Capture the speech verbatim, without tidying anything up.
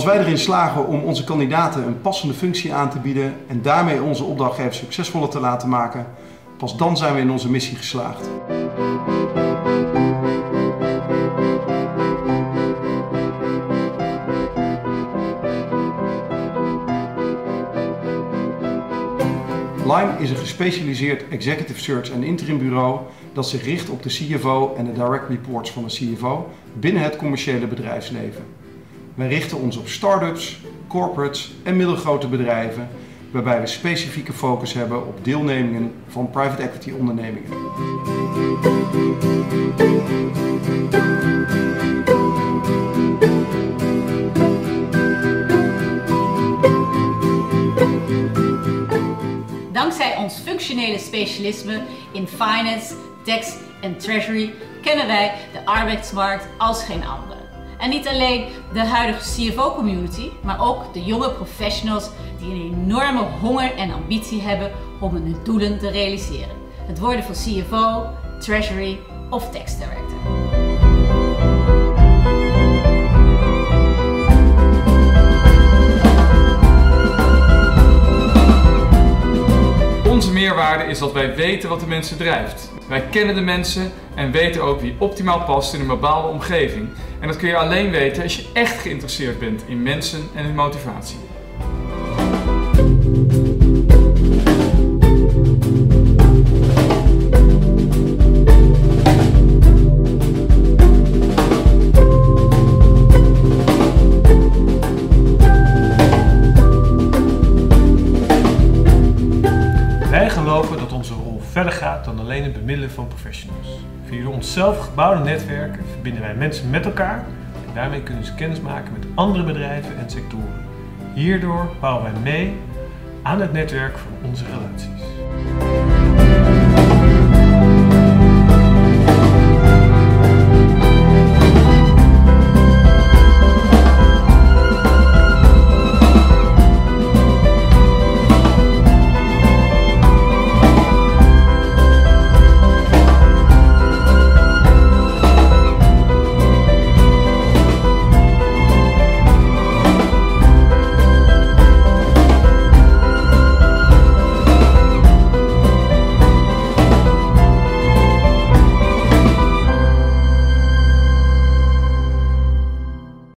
Als wij erin slagen om onze kandidaten een passende functie aan te bieden en daarmee onze opdrachtgevers succesvoller te laten maken, pas dan zijn we in onze missie geslaagd. Lime is een gespecialiseerd executive search en interim bureau dat zich richt op de C F O en de direct reports van de C F O binnen het commerciële bedrijfsleven. Wij richten ons op start-ups, corporates en middelgrote bedrijven, waarbij we specifieke focus hebben op deelnemingen van private equity ondernemingen. Dankzij ons functionele specialisme in finance, tax en treasury kennen wij de arbeidsmarkt als geen andere. En niet alleen de huidige C F O-community, maar ook de jonge professionals die een enorme honger en ambitie hebben om hun doelen te realiseren. Het worden van C F O, treasury of tax director. Onze meerwaarde is dat wij weten wat de mensen drijft. Wij kennen de mensen en weten ook wie optimaal past in een bepaalde omgeving. En dat kun je alleen weten als je echt geïnteresseerd bent in mensen en hun motivatie. Wij geloven dat onze rol verder gaat dan alleen het bemiddelen van professionals. Via de onszelf gebouwde netwerken verbinden wij mensen met elkaar en daarmee kunnen ze kennis maken met andere bedrijven en sectoren. Hierdoor bouwen wij mee aan het netwerk van onze relaties.